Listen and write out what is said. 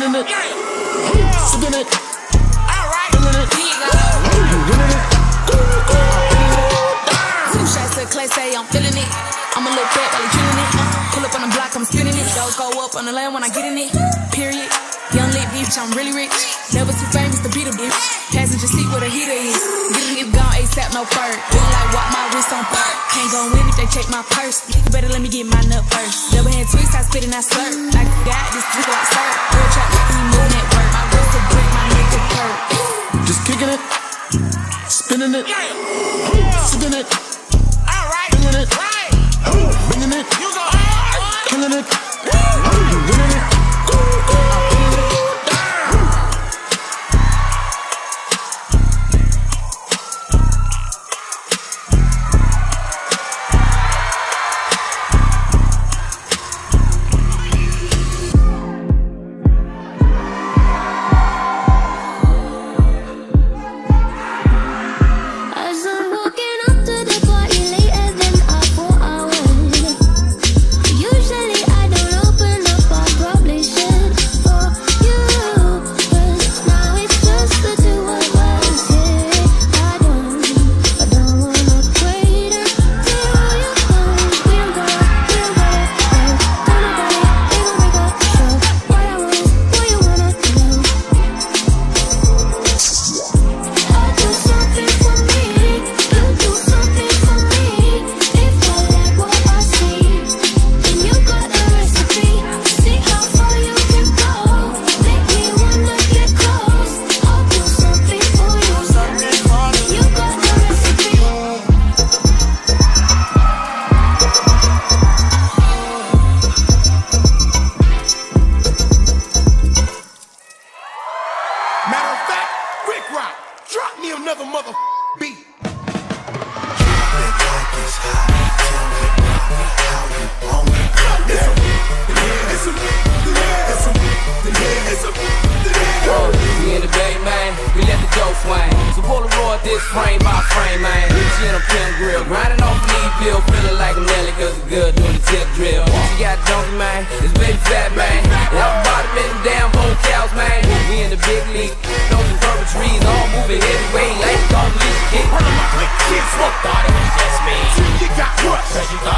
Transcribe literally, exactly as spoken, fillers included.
spinning it, spinning it, feeling it, you winning it. Two shots to Clay, say I'm feeling it. I'm a little fat while he killing it. Pull up on the block, I'm spinning it. Those go up on the land when I get in it. Period. Young lit bitch, I'm really rich. Never too famous to beat a bitch. Passenger seat where the heater is. Getting it gone ASAP, no fur. Feeling like walk my wrist on fur. Can't go in if they check my purse. Nigga better let me get my nut first. Double hand twist, I spit and I slurp. Like a guy, just drink like slurp. Real trap, like he moving that work. My wrist a brick, my nigga hurt. Just kicking it, spinning it, spinning it, feeling it, bringing it, killing it, you winning it. Cause you thought